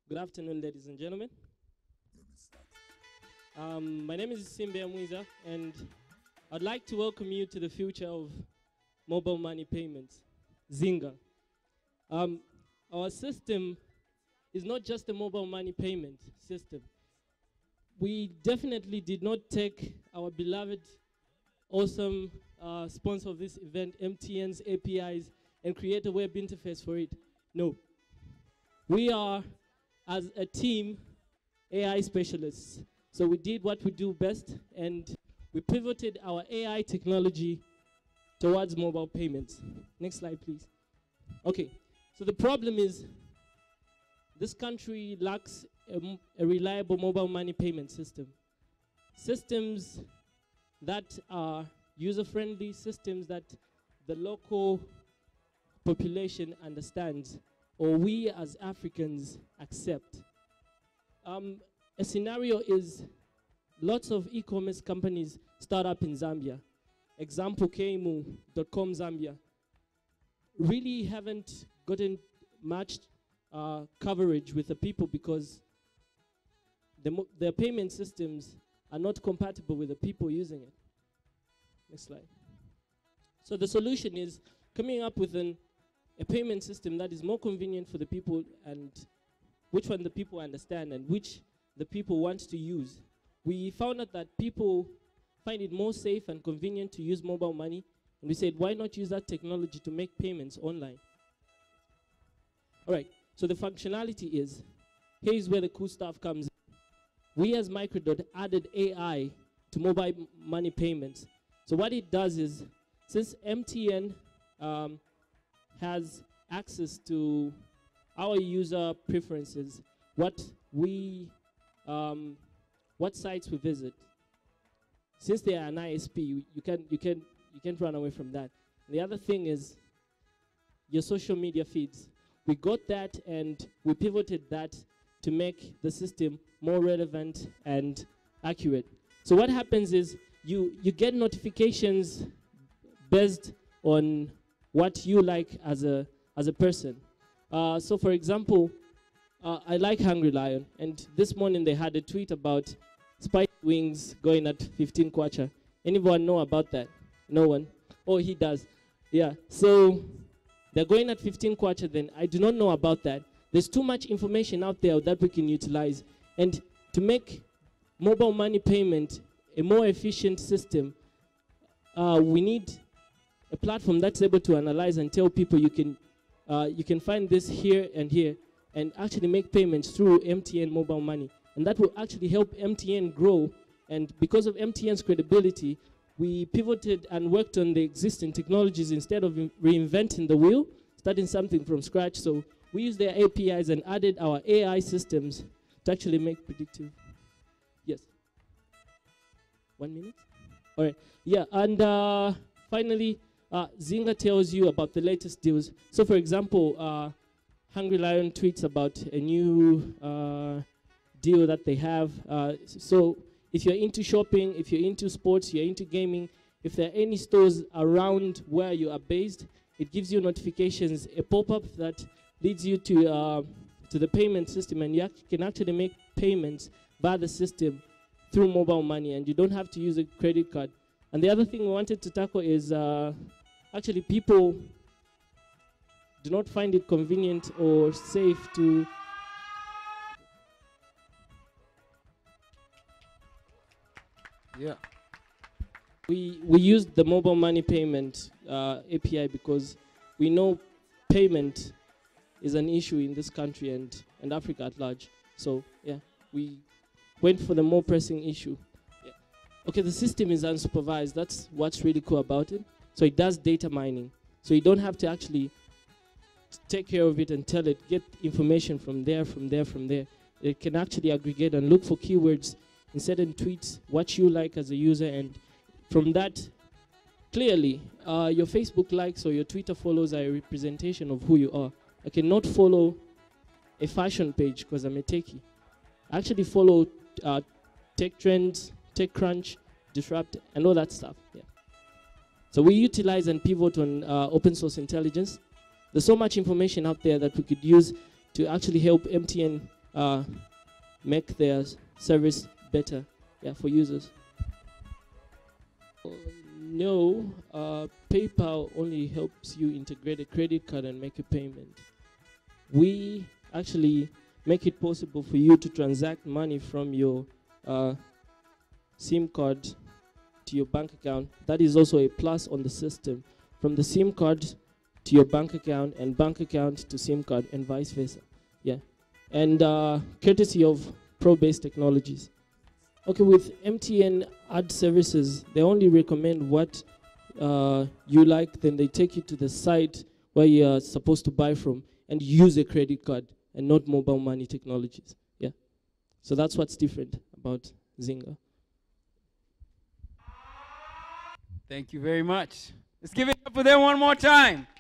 Good afternoon, ladies and gentlemen. My name is Simbe Amwiza, and I'd like to welcome you to the future of mobile money payments, Zynga. Um, our system is not just a mobile money payment system. We definitely did not take our beloved, awesome sponsor of this event, MTN's APIs, and create a web interface for it. No. We are, as a team, AI specialists. So we did what we do best, and we pivoted our AI technology towards mobile payments. Next slide, please. Okay, so the problem is this country lacks a reliable mobile money payment system. Systems that are user-friendly, systems that the local population understands, or we as Africans accept. A scenario is lots of e-commerce companies start up in Zambia. Example, Kemu.com Zambia. Really haven't gotten much coverage with the people because their payment systems are not compatible with the people using it. Next slide. So the solution is coming up with a payment system that is more convenient for the people, and which one the people understand and which the people want to use. We found out that people find it more safe and convenient to use mobile money, and we said, why not use that technology to make payments online? All right, so the functionality is, here's where the cool stuff comes in. We as Microdot added AI to mobile money payments. So what it does is, since MTN has access to our user preferences, what sites we visit. Since they are an ISP, you can't run away from that. The other thing is your social media feeds. We got that and we pivoted that to make the system more relevant and accurate. So what happens is you get notifications based on what you like as a person. So for example, I like Hungry Lion, and this morning they had a tweet about spicy wings going at 15 kwacha. Anyone know about that? No one? Oh, he does. Yeah, so they're going at 15 kwacha then. I do not know about that. There's too much information out there that we can utilize. And to make mobile money payment a more efficient system, we need a platform that's able to analyze and tell people you can find this here and here, and actually make payments through MTN mobile money. And that will actually help MTN grow. And because of MTN's credibility, we pivoted and worked on the existing technologies instead of reinventing the wheel, starting something from scratch. So we used their APIs and added our AI systems to actually make predictive. Yes. 1 minute? All right. Yeah, and finally, Zynga tells you about the latest deals. So for example, Hungry Lion tweets about a new deal that they have. So if you're into shopping, if you're into sports, you're into gaming, if there are any stores around where you are based, it gives you notifications, a pop-up that leads you to the payment system, and you can actually make payments by the system through mobile money, and you don't have to use a credit card. And the other thing we wanted to tackle is actually people do not find it convenient or safe to We used the mobile money payment API because we know payment is an issue in this country and Africa at large. So yeah, we went for the more pressing issue. Yeah. Okay, the system is unsupervised. That's what's really cool about it. So it does data mining. So you don't have to actually take care of it and tell it, get information from there. It can actually aggregate and look for keywords in certain tweets, what you like as a user, and from that, clearly, your Facebook likes or your Twitter follows are a representation of who you are. I cannot follow a fashion page because I'm a techie. I actually follow tech trends, TechCrunch, Disrupt, and all that stuff. Yeah. So we utilize and pivot on open source intelligence. There's so much information out there that we could use to actually help MTN make their service better, for users. No, PayPal only helps you integrate a credit card and make a payment. We actually make it possible for you to transact money from your SIM card to your bank account. That is also a plus on the system. From the SIM card to your bank account, and bank account to SIM card, and vice versa. And courtesy of Pro-based technologies. Okay, with MTN ad services, they only recommend what you like, then they take you to the site where you're supposed to buy from and use a credit card and not mobile money technologies. So that's what's different about Zynga. Thank you very much. Let's give it up for them one more time.